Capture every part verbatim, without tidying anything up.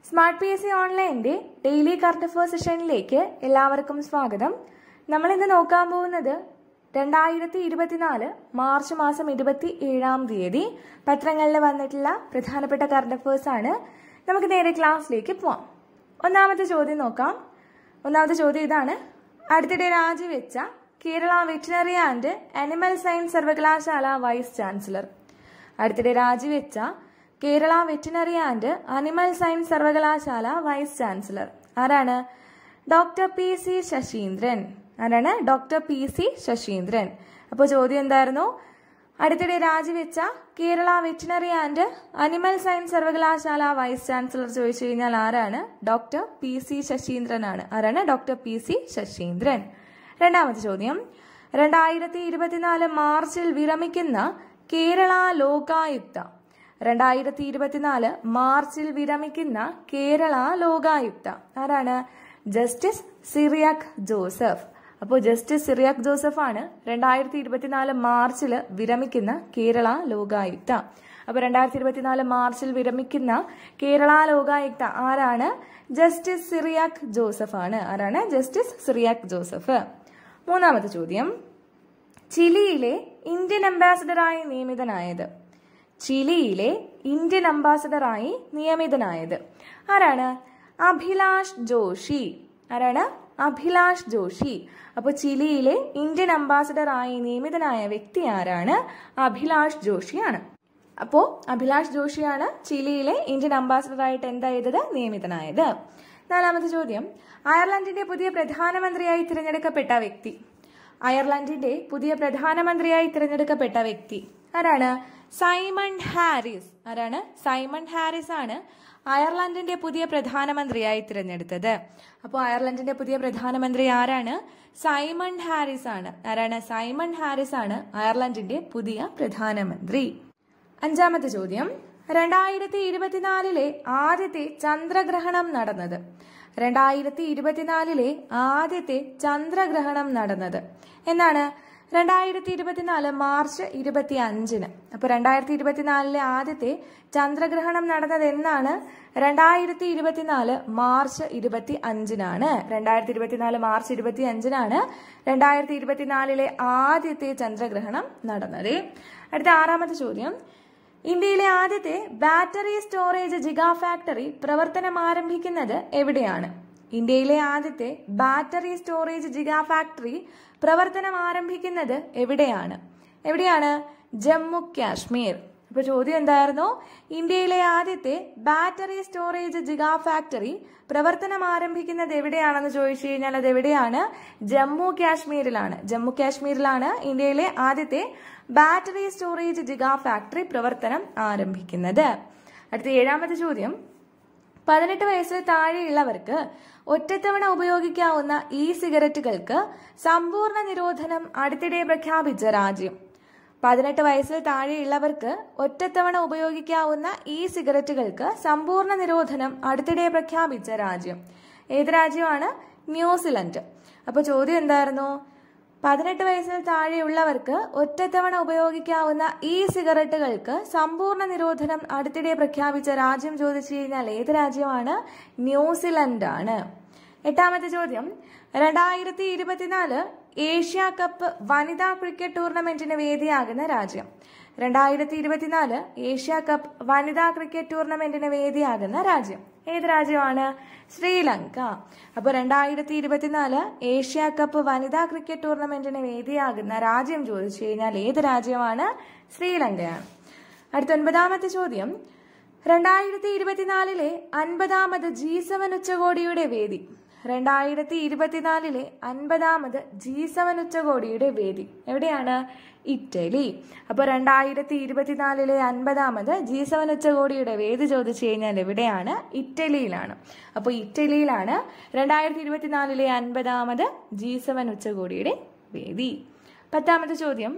Smart P S C ഓൺലൈൻ്റെ daily current affairs സെഷനിലേക്ക് എല്ലാവർക്കും സ്വാഗതം. നമ്മൾ ഇന്ന് നോക്കാൻ പോകുന്നത് രണ്ടായിരത്തി ഇരുപത്തിനാല് മാർച്ച് മാസം ഇരുപത്തി ഏഴാം തീയതി പത്രങ്ങളിൽ വന്നിട്ടുള്ള പ്രധാനപ്പെട്ട കറണ്ട് അഫയേഴ്സ് ആണ്. നമുക്ക് നേരെ ക്ലാസ്സിലേക്ക് പോവാം. ഒന്നാമത്തെ ചോദ്യം നോക്കാം. ഒന്നാമത്തെ ചോദ്യം ഇതാണ്: അടുത്തിടെ രാജിവെച്ച Kerala veterinary and animal science സർവകലാശാല വൈസ് ചാൻസലർ. അടുത്തിടെ രാജിവെച്ച Kerala veterinary and animal science സർവകലാശാല വൈസ് ചാൻസലർ ആരാണ്? Doctor P C Sasheendran. ആരാണ്? Doctor P C Sasheendran. അപ്പോൾ ചോദ്യം എന്തായിരുന്നു? അടുത്തിടെ രാജിവെച്ച Kerala veterinary and animal science സർവകലാശാല വൈസ് ചാൻസലർ ചോദിച്ചു കഴിഞ്ഞാൽ ആരാണ്? ഡോക്ടർ പി സി ശശീന്ദ്രൻ ആണ്. ആരാണ്? Doctor P C Sasheendran. രണ്ടാമത്തെ ചോദ്യം: രണ്ടായിരത്തി ഇരുപത്തിനാല് മാർച്ചിൽ വിരമിക്കുന്ന കേരള ലോകായുക്ത. രണ്ടായിരത്തി ഇരുപത്തിനാല് മാർച്ചിൽ വിരമിക്കുന്ന കേരള ലോകായുക്ത ആരാണ്? ജസ്റ്റിസ് സിറിയാക് ജോസഫ്. അപ്പോൾ ജസ്റ്റിസ് സിറിയാക് ജോസഫ് ആണ് രണ്ടായിരത്തി ഇരുപത്തിനാല് മാർച്ചിൽ വിരമിക്കുന്ന കേരള ലോകായുക്ത. അപ്പോൾ രണ്ടായിരത്തി ഇരുപത്തിനാല് മാർച്ചിൽ വിരമിക്കുന്ന കേരള ലോകായുക്ത ആരാണ്? ജസ്റ്റിസ് സിറിയാക് ജോസഫ് ആണ്. ആരാണ്? ജസ്റ്റിസ് സിറിയാക് ജോസഫ്. മൂന്നാമത്തെ ചോദ്യം: ചിലിയിലെ ഇന്ത്യൻ അംബാസഡറായി നിയമിതനായത്. ചിലിയിലെ ഇന്ത്യൻ അംബാസഡറായി നിയമിതനായത് ആരാണ്? അഭിലാഷ് ജോഷി. ആരാണ്? അഭിലാഷ് ജോഷി. അപ്പോൾ ചിലിയിലെ ഇന്ത്യൻ അംബാസഡറായി നിയമിതനായ വ്യക്തി ആരാണ്? അഭിലാഷ് ജോഷിയാണ്. അപ്പോൾ അഭിലാഷ് ജോഷിയാണ് ചിലിയിലെ ഇന്ത്യൻ അംബാസഡറായിട്ട് എന്താ ചെയ്തത്? നിയമിതനായത്. നാലാമത്തെ ചോദ്യം: അയർലൻഡിന്റെ പുതിയ പ്രധാനമന്ത്രിയായി തിരഞ്ഞെടുക്കപ്പെട്ട വ്യക്തി. അയർലൻഡിന്റെ പുതിയ പ്രധാനമന്ത്രിയായി തിരഞ്ഞെടുക്കപ്പെട്ട വ്യക്തി ആരാണ്? Simon Harris. ആരാണ്? സൈമൺ ഹാരിസ് ആണ് അയർലൻഡിന്റെ പുതിയ പ്രധാനമന്ത്രിയായി തിരഞ്ഞെടുത്തത്. അപ്പോൾ അയർലൻഡിന്റെ പുതിയ പ്രധാനമന്ത്രി ആരാണ്? സൈമൺ ഹാരിസ് ആണ്. ആരാണ്? സൈമൺ ഹാരിസ് ആണ് അയർലൻഡിന്റെ പുതിയ പ്രധാനമന്ത്രി. അഞ്ചാമത്തെ ചോദ്യം: രണ്ടായിരത്തി ഇരുപത്തിനാലിലെ ആദ്യത്തെ ചന്ദ്രഗ്രഹണം നടന്നത്. രണ്ടായിരത്തി ഇരുപത്തിനാലിലെ ആദ്യത്തെ ചന്ദ്രഗ്രഹണം നടന്നത് എന്നാണ്? രണ്ടായിരത്തി ഇരുപത്തിനാല് മാർച്ച് ഇരുപത്തി അഞ്ചിന്. അപ്പൊ രണ്ടായിരത്തി ഇരുപത്തിനാലിലെ ആദ്യത്തെ ചന്ദ്രഗ്രഹണം നടന്നത് എന്നാണ്? രണ്ടായിരത്തി ഇരുപത്തിനാല് മാർച്ച് ഇരുപത്തി അഞ്ചിനാണ്. രണ്ടായിരത്തി ഇരുപത്തിനാല് മാർച്ച് ഇരുപത്തി അഞ്ചിനാണ് രണ്ടായിരത്തി ഇരുപത്തിനാലിലെ ആദ്യത്തെ ചന്ദ്രഗ്രഹണം നടന്നത്. അടുത്ത ആറാമത്തെ ചോദ്യം: ഇന്ത്യയിലെ ആദ്യത്തെ ബാറ്ററി സ്റ്റോറേജ് ജിഗാ ഫാക്ടറി പ്രവർത്തനം ആരംഭിക്കുന്നത് എവിടെയാണ്? ഇന്ത്യയിലെ ആദ്യത്തെ ബാറ്ററി സ്റ്റോറേജ് ജിഗാ ഫാക്ടറി പ്രവർത്തനം ആരംഭിക്കുന്നത് എവിടെയാണ്? എവിടെയാണ്? ജമ്മു കാശ്മീർ. അപ്പൊ ചോദ്യം എന്തായിരുന്നു? ഇന്ത്യയിലെ ആദ്യത്തെ ബാറ്ററി സ്റ്റോറേജ് ജിഗാ ഫാക്ടറി പ്രവർത്തനം ആരംഭിക്കുന്നത് എവിടെയാണെന്ന് ചോദിച്ചു കഴിഞ്ഞാൽ അത് എവിടെയാണ്? ജമ്മു കാശ്മീരിലാണ്. ജമ്മു കാശ്മീരിലാണ് ഇന്ത്യയിലെ ആദ്യത്തെ ബാറ്ററി സ്റ്റോറേജ് ജിഗാ ഫാക്ടറി പ്രവർത്തനം ആരംഭിക്കുന്നത്. അടുത്ത ഏഴാമത്തെ ചോദ്യം: പതിനെട്ട് വയസ്സിൽ താഴെയുള്ളവർക്ക് ഒറ്റത്തവണ ഉപയോഗിക്കാവുന്ന ഇ സിഗരറ്റുകൾക്ക് സമ്പൂർണ്ണ നിരോധനം അടുത്തിടെ പ്രഖ്യാപിച്ച രാജ്യം. പതിനെട്ട് വയസ്സിൽ താഴെയുള്ളവർക്ക് ഒറ്റത്തവണ ഉപയോഗിക്കാവുന്ന ഇ സിഗരറ്റുകൾക്ക് സമ്പൂർണ്ണ നിരോധനം അടുത്തിടെ പ്രഖ്യാപിച്ച രാജ്യം ഏത് രാജ്യമാണ്? ന്യൂസിലൻഡ്. അപ്പോൾ ചോദ്യം എന്തായിരുന്നു? പതിനെട്ട് വയസ്സിൽ താഴെയുള്ളവർക്ക് ഒറ്റത്തവണ ഉപയോഗിക്കാവുന്ന ഇ സിഗരറ്റുകൾക്ക് സമ്പൂർണ്ണ നിരോധനം അടുത്തിടെ പ്രഖ്യാപിച്ച രാജ്യം ചോദിച്ചു കഴിഞ്ഞാൽ ഏത് രാജ്യമാണ്? ന്യൂസിലൻഡ് ആണ്. എട്ടാമത്തെ ചോദ്യം: രണ്ടായിരത്തി ഇരുപത്തിനാല് ഏഷ്യ കപ്പ് വനിതാ ക്രിക്കറ്റ് ടൂർണമെന്റിന് വേദിയാകുന്ന രാജ്യം. രണ്ടായിരത്തി ഇരുപത്തിനാല് ഏഷ്യ കപ്പ് വനിതാ ക്രിക്കറ്റ് ടൂർണമെന്റിന് വേദിയാകുന്ന രാജ്യം ഏത് രാജ്യമാണ്? ശ്രീലങ്ക. അപ്പോൾ രണ്ടായിരത്തി ഇരുപത്തിനാല് ഏഷ്യ കപ്പ് വനിതാ ക്രിക്കറ്റ് ടൂർണമെന്റിന് വേദിയാകുന്ന രാജ്യം ചോദിച്ചു കഴിഞ്ഞാൽ ഏത് രാജ്യമാണ്? ശ്രീലങ്കയാണ്. അടുത്ത ഒൻപതാമത്തെ ചോദ്യം: രണ്ടായിരത്തി ഇരുപത്തിനാലിലെ അൻപതാമത് ജി സെവൻ ഉച്ചകോടിയുടെ വേദി. രണ്ടായിരത്തി ഇരുപത്തിനാലിലെ അൻപതാമത് ജി സെവൻ ഉച്ചകോടിയുടെ വേദി എവിടെയാണ്? ഇറ്റലി. അപ്പോൾ രണ്ടായിരത്തി ഇരുപത്തിനാലിലെ അൻപതാമത് ജി സെവൻ ഉച്ചകോടിയുടെ വേദി ചോദിച്ചു കഴിഞ്ഞാൽ എവിടെയാണ്? ഇറ്റലിയിലാണ്. അപ്പോൾ ഇറ്റലിയിലാണ് രണ്ടായിരത്തി ഇരുപത്തിനാലിലെ അൻപതാമത് ജി സെവൻ ഉച്ചകോടിയുടെ വേദി. പത്താമത്തെ ചോദ്യം: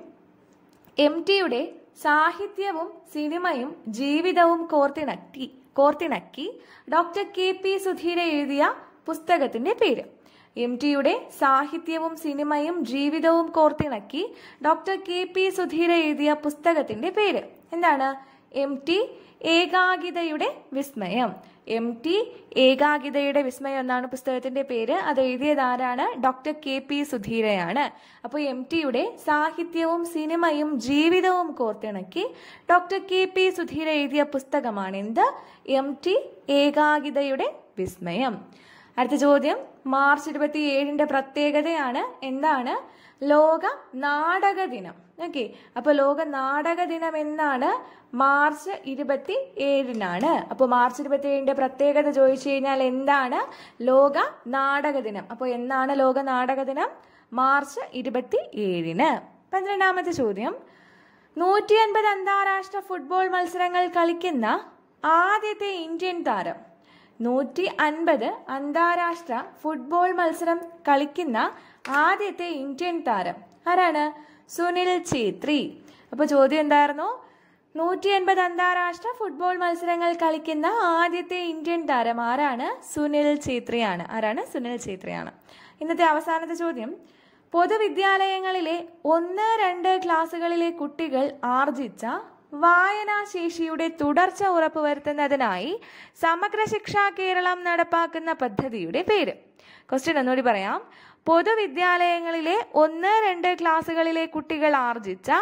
എം ടിയുടെ സാഹിത്യവും സിനിമയും ജീവിതവും കോർത്തിണക്കി കോർത്തിണക്കി ഡോക്ടർ കെ പി സുധീര എഴുതിയ പുസ്തകത്തിന്റെ പേര്. എം ടിയുടെ സാഹിത്യവും സിനിമയും ജീവിതവും കോർത്തിണക്കി ഡോക്ടർ കെ പി സുധീര എഴുതിയ പുസ്തകത്തിന്റെ പേര് എന്താണ്? എം ടി ഏകാകിതയുടെ വിസ്മയം. എം ടി ഏകാഗിതയുടെ വിസ്മയം എന്നാണ് പുസ്തകത്തിന്റെ പേര്. അത് എഴുതിയത് ആരാണ്? ഡോക്ടർ കെ പി സുധീരയാണ്. അപ്പോൾ എം ടിയുടെ സാഹിത്യവും സിനിമയും ജീവിതവും കോർത്തിണക്കി ഡോക്ടർ കെ പി സുധീര എഴുതിയ പുസ്തകമാണ് എന്ത്? എം ടി ഏകാഗിതയുടെ വിസ്മയം. അടുത്ത ചോദ്യം, മാർച്ച് ഇരുപത്തി ഏഴിന്റെ പ്രത്യേകതയാണ് എന്താണ്? ലോക നാടക ദിനം. ഓക്കെ, അപ്പൊ ലോക നാടക ദിനം എന്നാണ്? മാർച്ച് ഇരുപത്തി ഏഴിനാണ്. അപ്പൊ മാർച്ച് ഇരുപത്തി ഏഴിന്റെ പ്രത്യേകത ചോദിച്ചു കഴിഞ്ഞാൽ എന്താണ്? ലോക നാടക ദിനം. അപ്പൊ എന്നാണ് ലോക നാടക ദിനം? മാർച്ച് ഇരുപത്തി ഏഴിന്. പന്ത്രണ്ടാമത്തെ ചോദ്യം, നൂറ്റി അൻപത് അന്താരാഷ്ട്ര ഫുട്ബോൾ മത്സരങ്ങൾ കളിക്കുന്ന ആദ്യത്തെ ഇന്ത്യൻ താരം. നൂറ്റി അൻപത് അന്താരാഷ്ട്ര ഫുട്ബോൾ മത്സരം കളിക്കുന്ന ആദ്യത്തെ ഇന്ത്യൻ താരം ആരാണ്? സുനിൽ ഛേത്രി. അപ്പൊ ചോദ്യം എന്തായിരുന്നു? നൂറ്റി അൻപത് അന്താരാഷ്ട്ര ഫുട്ബോൾ മത്സരങ്ങൾ കളിക്കുന്ന ആദ്യത്തെ ഇന്ത്യൻ താരം ആരാണ്? സുനിൽ ഛേത്രിയാണ്. ആരാണ്? സുനിൽ ഛേത്രിയാണ്. ഇന്നത്തെ അവസാനത്തെ ചോദ്യം, പൊതുവിദ്യാലയങ്ങളിലെ ഒന്ന് രണ്ട് ക്ലാസ്സുകളിലെ കുട്ടികൾ ആർജിച്ച വായനാശേഷിയുടെ തുടർച്ച ഉറപ്പുവരുത്തുന്നതിനായി സമഗ്ര ശിക്ഷാ കേരളം നടപ്പാക്കുന്ന പദ്ധതിയുടെ പേര്. ക്വസ്റ്റ്യൻ ഒന്നുകൂടി പറയാം. പൊതുവിദ്യാലയങ്ങളിലെ ഒന്ന് രണ്ട് ക്ലാസ്സുകളിലെ കുട്ടികൾ ആർജിച്ച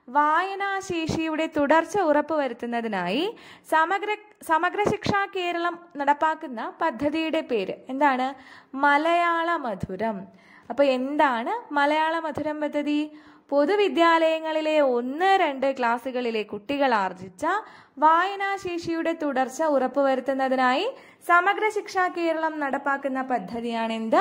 വായനാശേഷിയുടെ തുടർച്ച ഉറപ്പുവരുത്തുന്നതിനായി സമഗ്ര സമഗ്ര ശിക്ഷാ കേരളം നടപ്പാക്കുന്ന പദ്ധതിയുടെ പേര് എന്താണ്? മലയാള മധുരം. അപ്പൊ എന്താണ് മലയാള മധുരം പദ്ധതി? പൊതുവിദ്യാലയങ്ങളിലെ ഒന്ന് രണ്ട് ക്ലാസ്സുകളിലെ കുട്ടികൾ ആർജിച്ച വായനാശേഷിയുടെ തുടർച്ച ഉറപ്പുവരുത്തുന്നതിനായി സമഗ്ര ശിക്ഷാ കേരളം നടപ്പാക്കുന്ന പദ്ധതിയാണ് എന്ത്?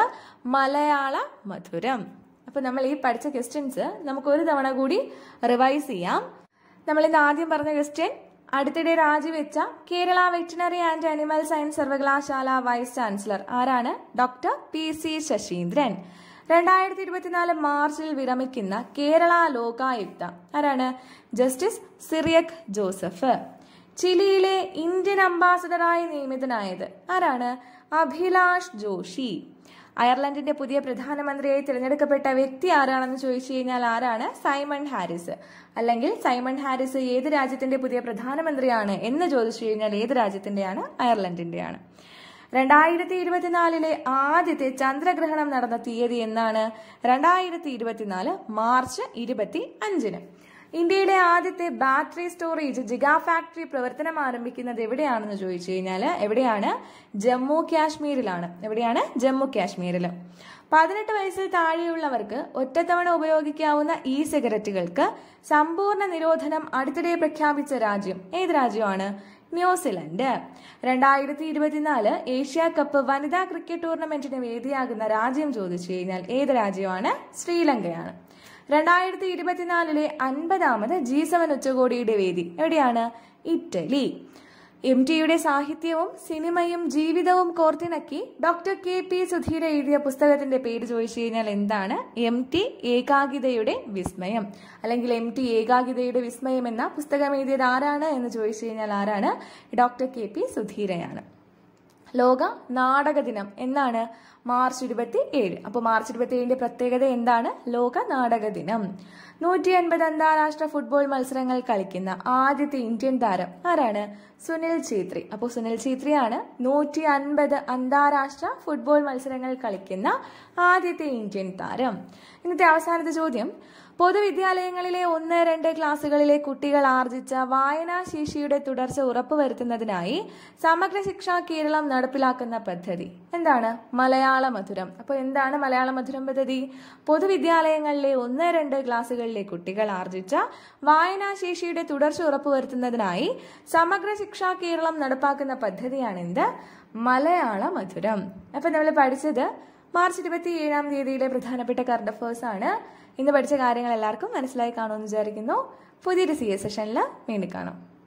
മലയാള മധുരം. അപ്പൊ നമ്മൾ ഈ പഠിച്ച ക്വസ്റ്റ്യൻസ് നമുക്ക് ഒരു തവണ കൂടി റിവൈസ് ചെയ്യാം. നമ്മൾ ഇന്ന് ആദ്യം പറഞ്ഞ ക്വസ്റ്റ്യൻ, അടുത്തിടെ രാജിവെച്ച Kerala veterinary and animal science സർവകലാശാല വൈസ് ചാൻസലർ ആരാണ്? Doctor P C Saseendran. രണ്ടായിരത്തി ഇരുപത്തിനാല് മാർച്ചിൽ വിരമിക്കുന്ന കേരള ലോകായുക്ത ആരാണ്? ജസ്റ്റിസ് സിറിയക് ജോസഫ്. ചിലിയിലെ ഇന്ത്യൻ അംബാസഡറായി നിയമിതനായത് ആരാണ്? അഭിലാഷ് ജോഷി. അയർലൻഡിന്റെ പുതിയ പ്രധാനമന്ത്രിയായി തിരഞ്ഞെടുക്കപ്പെട്ട വ്യക്തി ആരാണെന്ന് ചോദിച്ചു കഴിഞ്ഞാൽ ആരാണ്? Simon Harris. അല്ലെങ്കിൽ സൈമൺ ഹാരിസ് ഏത് രാജ്യത്തിന്റെ പുതിയ പ്രധാനമന്ത്രിയാണ് എന്ന് ചോദിച്ചു കഴിഞ്ഞാൽ ഏത് രാജ്യത്തിന്റെയാണ്? അയർലൻഡിന്റെയാണ്. രണ്ടായിരത്തി ഇരുപത്തിനാലിലെ ആദ്യത്തെ ചന്ദ്രഗ്രഹണം നടന്ന തീയതി എന്നാണ്? രണ്ടായിരത്തി ഇരുപത്തിനാല് മാർച്ച് ഇരുപത്തി അഞ്ചിന്. ഇന്ത്യയിലെ ആദ്യത്തെ ബാറ്ററി സ്റ്റോറേജ് ജിഗാ ഫാക്ടറി പ്രവർത്തനം ആരംഭിക്കുന്നത് എവിടെയാണെന്ന് ചോദിച്ചു കഴിഞ്ഞാൽ എവിടെയാണ്? ജമ്മു കാശ്മീരിലാണ്. എവിടെയാണ്? ജമ്മു കാശ്മീരിൽ. പതിനെട്ട് വയസ്സിൽ താഴെയുള്ളവർക്ക് ഒറ്റത്തവണ ഉപയോഗിക്കാവുന്ന ഇ സിഗരറ്റുകൾക്ക് സമ്പൂർണ്ണ നിരോധനം അടുത്തിടെ പ്രഖ്യാപിച്ച രാജ്യം ഏത് രാജ്യമാണ്? ന്യൂസിലൻഡ്. രണ്ടായിരത്തി ഇരുപത്തിനാല് ഏഷ്യ കപ്പ് വനിതാ ക്രിക്കറ്റ് ടൂർണമെന്റിന് വേദിയാകുന്ന രാജ്യം ചോദിച്ചു കഴിഞ്ഞാൽ ഏത് രാജ്യമാണ്? ശ്രീലങ്കയാണ്. രണ്ടായിരത്തി ഇരുപത്തിനാലിലെ അൻപതാമത് ജി സെവൻ ഉച്ചകോടിയുടെ വേദി എവിടെയാണ്? ഇറ്റലി. എം ടിയുടെ സാഹിത്യവും സിനിമയും ജീവിതവും കോർത്തിണക്കി ഡോക്ടർ കെ പി സുധീര എഴുതിയ പുസ്തകത്തിന്റെ പേര് ചോദിച്ചു കഴിഞ്ഞാൽ എന്താണ്? എം ടി ഏകാഗിതയുടെ വിസ്മയം. അല്ലെങ്കിൽ എം ടി ഏകാഗിതയുടെ വിസ്മയം എന്ന പുസ്തകം എഴുതിയത് ആരാണ് എന്ന് ചോദിച്ചു കഴിഞ്ഞാൽ ആരാണ്? ഡോക്ടർ കെ പി സുധീരയാണ്. ലോക നാടക ദിനം എന്നാണ്? മാർച്ച് ഇരുപത്തി ഏഴ്. അപ്പൊ മാർച്ച് ഇരുപത്തി ഏഴിന്റെ പ്രത്യേകത എന്താണ്? ലോക നാടക ദിനം. നൂറ്റി അൻപത് അന്താരാഷ്ട്ര ഫുട്ബോൾ മത്സരങ്ങൾ കളിക്കുന്ന ആദ്യത്തെ ഇന്ത്യൻ താരം ആരാണ്? സുനിൽ ഛേത്രി. അപ്പോൾ സുനിൽ ഛേത്രിയാണ് നൂറ്റി അൻപത് അന്താരാഷ്ട്ര ഫുട്ബോൾ മത്സരങ്ങൾ കളിക്കുന്ന ആദ്യത്തെ ഇന്ത്യൻ താരം. ഇന്നത്തെ അവസാനത്തെ ചോദ്യം, പൊതുവിദ്യാലയങ്ങളിലെ ഒന്ന് രണ്ട് ക്ലാസ്സുകളിലെ കുട്ടികൾ ആർജിച്ച വായനാശേഷിയുടെ തുടർച്ച ഉറപ്പുവരുത്തുന്നതിനായി സമഗ്ര ശിക്ഷാ കേരളം നടപ്പിലാക്കുന്ന പദ്ധതി എന്താണ്? മലയാള മധുരം. അപ്പോൾ എന്താണ് മലയാള മധുരം പദ്ധതി? പൊതുവിദ്യാലയങ്ങളിലെ ഒന്ന് രണ്ട് ക്ലാസ്സുകളിലെ കുട്ടികൾ ആർജിച്ച വായനാശേഷിയുടെ തുടർച്ച ഉറപ്പുവരുത്തുന്നതിനായി സമഗ്ര ശിക്ഷാ കേരളം നടപ്പാക്കുന്ന പദ്ധതിയാണ് എന്ത്? മലയാള മധുരം. അപ്പൊ നമ്മൾ പഠിച്ചത് മാർച്ച് ഇരുപത്തി ഏഴാം തീയതിയിലെ പ്രധാനപ്പെട്ട കറണ്ട് അഫയേഴ്സ് ആണ്. ഇന്ന് പഠിച്ച കാര്യങ്ങൾ എല്ലാവർക്കും മനസ്സിലായി കാണുമെന്ന് വിചാരിക്കുന്നു. പുതിയൊരു സി എസ് സെഷനിൽ വീണ്ടും കാണാം.